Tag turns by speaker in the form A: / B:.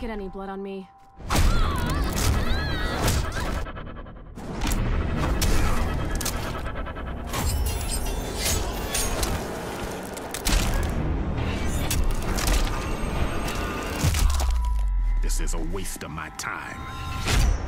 A: get any blood on me.
B: This is a waste of my time.